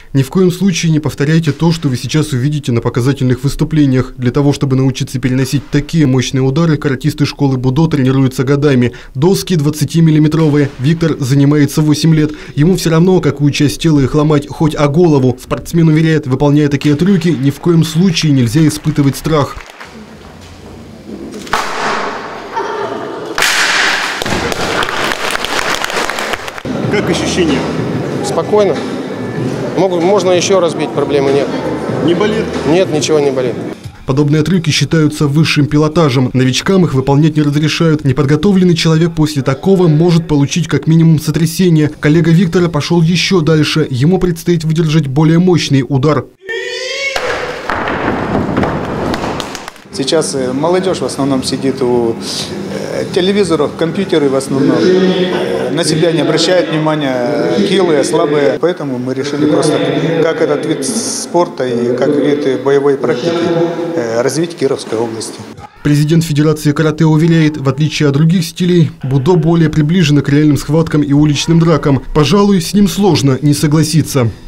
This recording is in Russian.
Ни в коем случае не повторяйте то, что вы сейчас увидите на показательных выступлениях. Для того, чтобы научиться переносить такие мощные удары, каратисты школы Будо тренируются годами. Доски 20-миллиметровые. Виктор занимается 8 лет. Ему все равно, какую часть тела их ломать, хоть о голову. Спортсмен уверяет, выполняя такие трюки, ни в коем случае нельзя испытывать страх. Как ощущения? Спокойно. Можно еще разбить, проблемы нет. Не болит? Нет, ничего не болит. Подобные трюки считаются высшим пилотажем. Новичкам их выполнять не разрешают. Неподготовленный человек после такого может получить как минимум сотрясение. Коллега Виктора пошел еще дальше. Ему предстоит выдержать более мощный удар. Сейчас молодежь в основном сидит у телевизоров, компьютеры в основном. На себя не обращают внимания, хилые, слабые. Поэтому мы решили просто, как этот вид спорта и как вид боевой практики, развить в Кировской области. Президент Федерации карате уверяет, в отличие от других стилей, будо более приближено к реальным схваткам и уличным дракам. Пожалуй, с ним сложно не согласиться.